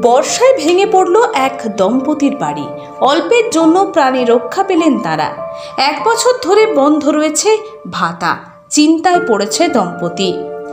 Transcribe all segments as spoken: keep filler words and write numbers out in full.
বর্ষায় ভেঙে পড়ল এক দম্পতির বাড়ি। অল্পের জন্য প্রাণে রক্ষা পেলেন তারা। এক বছর ধরে বন্ধ রয়েছে ভাতা, চিন্তায় পড়েছে দম্পতি।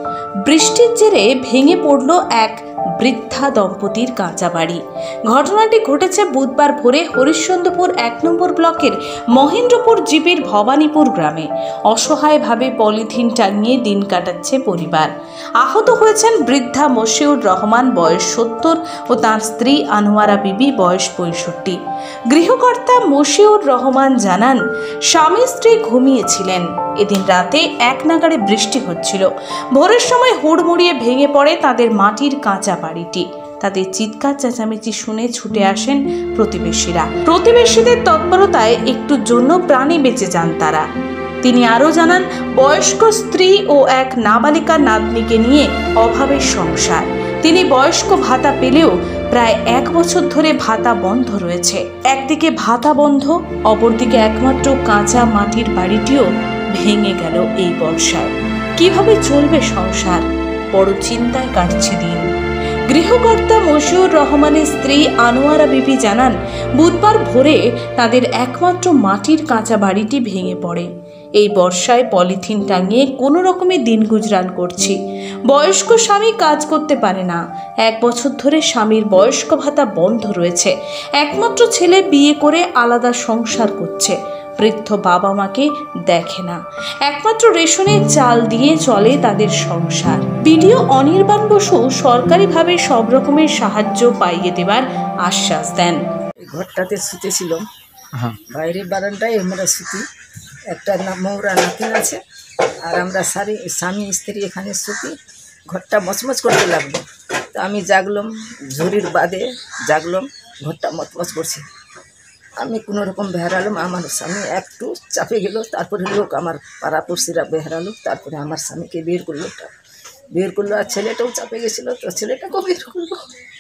বৃষ্টির জেরে ভেঙে পড়ল এক বৃদ্ধা দম্পতির কাঁচা বাড়ি। ঘটনাটি ঘটেছে বুধবার ভোরে হরিশ্চন্দ্রপুর এক নম্বর ব্লকের মহেন্দ্রপুর জিপির ভবানীপুর গ্রামে। অসহায়ভাবে পলিথিন টাঙিয়ে দিন কাটাচ্ছে পরিবার। আহত হয়েছেন বৃদ্ধা মশিউর রহমান, বয়স সত্তর, ও তার স্ত্রী আনোয়ারা বিবি, বয়স পঁয়ষট্টি। গৃহকর্তা মশিউর রহমান জানান, স্বামী স্ত্রী ঘুমিয়েছিলেন। এদিন রাতে এক নাগাড়ে বৃষ্টি হচ্ছিল। ভোরের সময় হুড়মুড়িয়ে ভেঙে পড়ে তাদের মাটির কাঁচা বাড়িটি। তাদের চিৎকার চেঁচামেচি শুনে ছুটে আসেন প্রতিবেশীরা। প্রতিবেশীদের তৎপরতায় একটুর জন্য প্রাণে বেঁচে যান তারা। তিনি আরও জানান, বয়স্ক স্ত্রী ও এক নাবালিকা নাতনিকে নিয়ে অভাবের সংসার। তিনি বয়স্ক ভাতা পেলেও প্রায় এক বছর ধরে ভাতা বন্ধ রয়েছে। একদিকে ভাতা বন্ধ, অপরদিকে একমাত্র কাঁচা মাটির বাড়িটিও ভেঙে গেল এই বর্ষায়। কিভাবে চলবে সংসার? বড় চিন্তায় কাটছে দিন। গৃহকর্তা মশিউর রহমানের স্ত্রী আনোয়ারা বিবি জানান, বুধবার ভোরে তাদের একমাত্র মাটির কাঁচা বাড়িটি ভেঙে পড়ে। এই বর্ষায় পলিথিন টাঙিয়ে কোনো রকমে দিন গুজরান করছি। বয়স্ক স্বামী কাজ করতে পারে না। এক বছর ধরে স্বামীর বয়স্ক ভাতা বন্ধ রয়েছে। একমাত্র ছেলে বিয়ে করে আলাদা সংসার করছে। বৃদ্ধ বাবা মাকে দেখে না। একমাত্র রেশনের চাল দিয়ে চলে তাদের সংসার। বিডিও অনির্বাণ বসু সরকারিভাবে সব রকমের সাহায্য পাইয়ে দেবার আশ্বাস দেন। ঘরটাতে শুতেছিলাম, বাইরের বারান্দায় আমরা শুতি। একটা মৌরা নাতিন আছে, আর আমরা সারি স্বামী স্ত্রী এখানে শুতি। ঘরটা মচমচ করতে লাগলো, তো আমি জাগলাম, ঝুড়ির বাদে জাগলাম, ঘরটা মচমচ করছে। আমি কোনো রকম বেহারালাম, আমার স্বামী একটু চাপে গেল। তারপরে লোক আমার পাড়াপড়শিরা বেহারালো, তারপরে আমার স্বামীকে বের করলো বের করলো আর ছেলেটাও চাপে গেছিলো, তো ছেলেটাকেও বের করলো।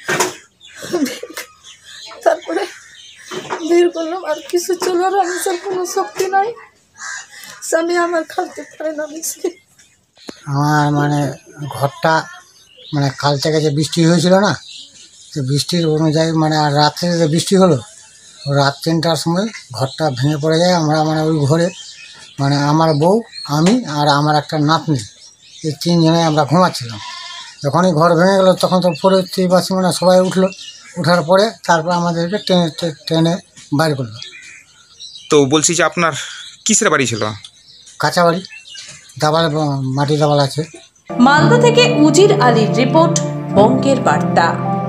তারপরে বের করলাম, আর কিছু চলার আমার কোনো শক্তি নাই। স্বামী আমার খাওয়াতে পারে না। আমার মানে ঘরটা মানে কাল থেকে যে বৃষ্টি হয়েছিল না, তো বৃষ্টির অনুযায়ী মানে আর রাত্রে যে বৃষ্টি হলো, রাত তিনটার সময় ঘরটা ভেঙে পড়ে যায়। আমরা মানে ওই ঘরে মানে আমার বউ, আমি আর আমার একটা নাতনি, এই তিনজনে আমরা ঘুমাচ্ছিলাম। যখনই ঘর ভেঙে গেলো তখন তো প্রতিবাসী মানে সবাই উঠলো। উঠার পরে তারপর আমাদেরকে টেনে টেনে বাইর করলো। তো বলছি যে আপনার কিসের বাড়ি ছিল? কাঁচা বাড়ি, দাবাল, মাটি দাবাল আছে। মালদা থেকে উজির আলীর রিপোর্ট, বঙ্গের বার্তা।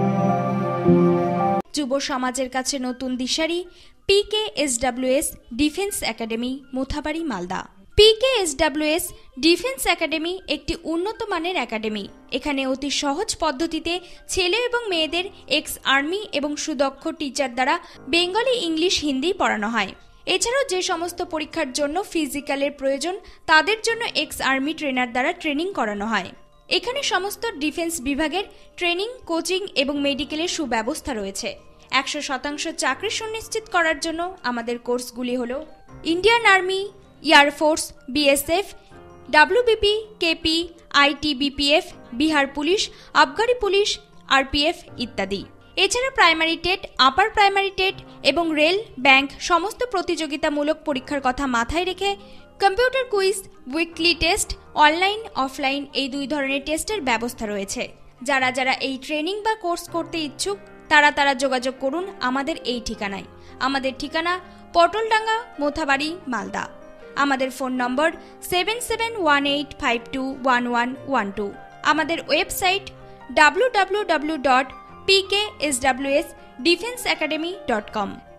যুব সমাজের কাছে নতুন দিশারি P K S W S defence academy, Mothabari, Malda. P K S W S defence academy একটি উন্নত মানের একাডেমি। এখানে অতি সহজ পদ্ধতিতে ছেলে এবং মেয়েদের এক্স আর্মি এবং সুদক্ষ টিচার দ্বারা বেঙ্গলি, ইংলিশ, হিন্দি পড়ানো হয়। এছাড়াও যে সমস্ত পরীক্ষার জন্য ফিজিক্যালের প্রয়োজন, তাদের জন্য এক্স আর্মি ট্রেনার দ্বারা ট্রেনিং করানো হয়। এখানে সমস্ত ডিফেন্স বিভাগের ট্রেনিং, কোচিং এবং মেডিকেলের সুব্যবস্থা রয়েছে। একশো শতাংশ চাকরি সুনিশ্চিত করার জন্য আমাদের কোর্সগুলি হল Indian army, air force, B S F, W B P, K P, I T B P F, Bihar police, আবগারি পুলিশ, আরপিএফ ইত্যাদি। এছাড়া primary TET, upper primary TET এবং রেল, ব্যাংক সমস্ত প্রতিযোগিতামূলক পরীক্ষার কথা মাথায় রেখে computer quiz, weekly test, online, offline এই দুই ধরনের টেস্টের ব্যবস্থা রয়েছে। যারা যারা এই ট্রেনিং বা কোর্স করতে ইচ্ছুক তারা তারা যোগাযোগ করুন আমাদের এই ঠিকানায়। আমাদের ঠিকানা পটলডাঙ্গা, মোথাবাড়ি, মালদা। আমাদের phone number seven seven one eight five two one one one two. আমাদের website W W W dot P K S W S defence academy dot কম।